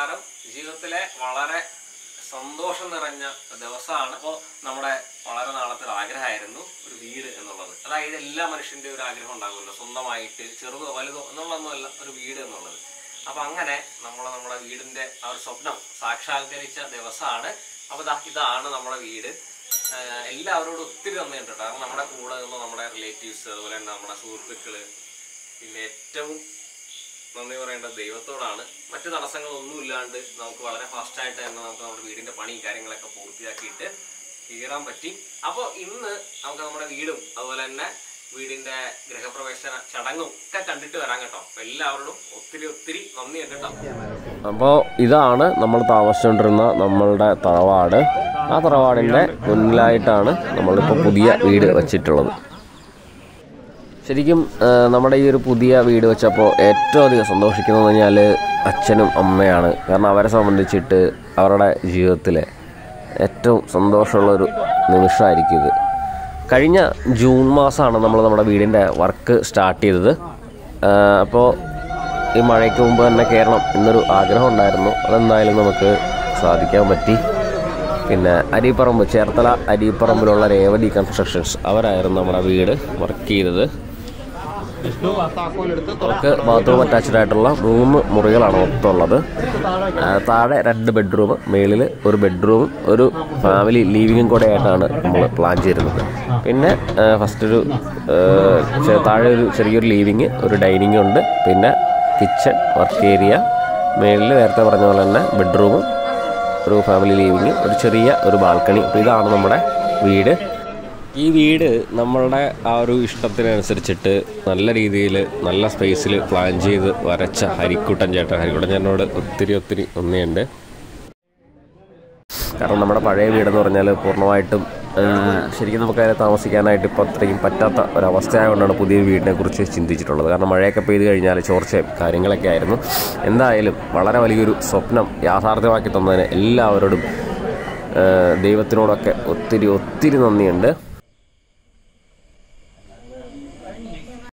നമസ്കാരം. ജീവിതത്തിലെ വളരെ സന്തോഷം നിറഞ്ഞ ദിവസമാണ്. അപ്പോൾ നമ്മുടെ വളരെ നാളത്തെ ഒരു ആഗ്രഹമായിരുന്നു ഒരു വീട് എന്നുള്ളത്. അതായത് എല്ലാ മനുഷ്യൻ്റെ ഒരു ആഗ്രഹം ഉണ്ടാകുമല്ലോ, സ്വന്തമായിട്ട് ചെറുതോ വലുതോ എന്നുള്ളതൊന്നുമല്ല ഒരു വീട് എന്നുള്ളത്. അപ്പം അങ്ങനെ നമ്മുടെ വീടിൻ്റെ ആ ഒരു സ്വപ്നം സാക്ഷാത്കരിച്ച ദിവസമാണ്. അപ്പോൾ ഇതാണ് നമ്മുടെ വീട്. എല്ലാവരോടും ഒത്തിരി നന്ദിയുണ്ട് കേട്ടോ. കാരണം നമ്മുടെ കൂടെ നിന്ന് നമ്മുടെ റിലേറ്റീവ്സ്, അതുപോലെ തന്നെ നമ്മുടെ സുഹൃത്തുക്കൾ, പിന്നെ ഏറ്റവും നന്ദി പറയേണ്ടത് ദൈവത്തോടാണ്. മറ്റു തടസ്സങ്ങളൊന്നുമില്ലാണ്ട് നമുക്ക് വളരെ ഫാസ്റ്റായിട്ട് തന്നെ നമുക്ക് നമ്മുടെ വീടിൻ്റെ പണിയും കാര്യങ്ങളൊക്കെ പൂർത്തിയാക്കിയിട്ട് കീറാൻ പറ്റി. അപ്പോൾ ഇന്ന് നമുക്ക് നമ്മുടെ വീടും അതുപോലെ തന്നെ വീടിൻ്റെ ഗൃഹപ്രവേശന ചടങ്ങും ഒക്കെ കണ്ടിട്ട് വരാൻ കേട്ടോ. അപ്പോൾ എല്ലാവരോടും ഒത്തിരി നന്ദിയുണ്ട് കേട്ടോ. അപ്പോൾ ഇതാണ് നമ്മൾ താമസിച്ചുകൊണ്ടിരുന്ന നമ്മളുടെ തറവാട്. ആ തറവാടിൻ്റെ മുന്നിലായിട്ടാണ് നമ്മളിപ്പോൾ പുതിയ വീട് വച്ചിട്ടുള്ളത്. ശരിക്കും നമ്മുടെ ഈ ഒരു പുതിയ വീട് വെച്ചപ്പോൾ ഏറ്റവും അധികം സന്തോഷിക്കുന്നതെന്ന് പറഞ്ഞാൽ അച്ഛനും അമ്മയാണ്. കാരണം അവരെ സംബന്ധിച്ചിട്ട് അവരുടെ ജീവിതത്തിലെ ഏറ്റവും സന്തോഷമുള്ളൊരു നിമിഷമായിരിക്കും ഇത്. കഴിഞ്ഞ ജൂൺ മാസമാണ് നമ്മൾ നമ്മുടെ വീടിൻ്റെ വർക്ക് സ്റ്റാർട്ട് ചെയ്തത്. അപ്പോൾ ഈ മഴയ്ക്ക് മുമ്പ് തന്നെ കയറണം എന്നൊരു ആഗ്രഹം ഉണ്ടായിരുന്നു. അതെന്തായാലും നമുക്ക് സാധിക്കാൻ പറ്റി. പിന്നെ അരിപ്പറമ്പ്, ചേർത്തല അരിപ്പറമ്പിലുള്ള രേവതി കൺസ്ട്രക്ഷൻസ് അവരായിരുന്നു നമ്മുടെ വീട് വർക്ക് ചെയ്തത്. അവർക്ക് ബാത്റൂം അറ്റാച്ച്ഡ് ആയിട്ടുള്ള 3 മുറികളാണ് മൊത്തമുള്ളത്. താഴെ 2 ബെഡ്റൂം, മേളിൽ ഒരു ബെഡ്റൂമും ഒരു ഫാമിലി ലീവിങ്ങും കൂടെ ആയിട്ടാണ് നമ്മൾ പ്ലാൻ ചെയ്തിരുന്നത്. പിന്നെ ഫസ്റ്റ് ഒരു താഴെ ഒരു ചെറിയൊരു ലീവിങ്, ഒരു ഡൈനിങ് ഉണ്ട്, പിന്നെ കിച്ചൺ, വർക്ക് ഏരിയ, മേളിൽ നേരത്തെ പറഞ്ഞ പോലെ തന്നെ ബെഡ്റൂമും ഒരു ഫാമിലി ലീവിങ്, ഒരു ചെറിയ ഒരു ബാൽക്കണി. അപ്പോൾ ഇതാണ് നമ്മുടെ വീട്. ഈ വീട് നമ്മളുടെ ആ ഒരു ഇഷ്ടത്തിനനുസരിച്ചിട്ട് നല്ല രീതിയിൽ നല്ല സ്പേസിൽ പ്ലാൻ ചെയ്ത് വരച്ച ഹരിക്കുട്ടൻ ചേട്ടനോട് ഒത്തിരി നന്ദിയുണ്ട്. കാരണം നമ്മുടെ പഴയ വീടെന്ന് പറഞ്ഞാൽ പൂർണ്ണമായിട്ടും ശരിക്കും നമുക്കതിനെ താമസിക്കാനായിട്ട് ഇപ്പോൾ അത്രയും പറ്റാത്ത ഒരവസ്ഥയായതുകൊണ്ടാണ് പുതിയ വീടിനെ കുറിച്ച് ചിന്തിച്ചിട്ടുള്ളത്. കാരണം മഴയൊക്കെ പെയ്ത് കഴിഞ്ഞാൽ ചോർച്ചയും കാര്യങ്ങളൊക്കെ ആയിരുന്നു. എന്തായാലും വളരെ വലിയൊരു സ്വപ്നം യാഥാർത്ഥ്യമാക്കി തന്നതിന് എല്ലാവരോടും ദൈവത്തിനോടൊക്കെ ഒത്തിരി നന്ദിയുണ്ട്.